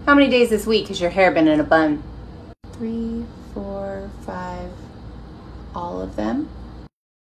How many days this week has your hair been in a bun? 3, 4, 5, all of them.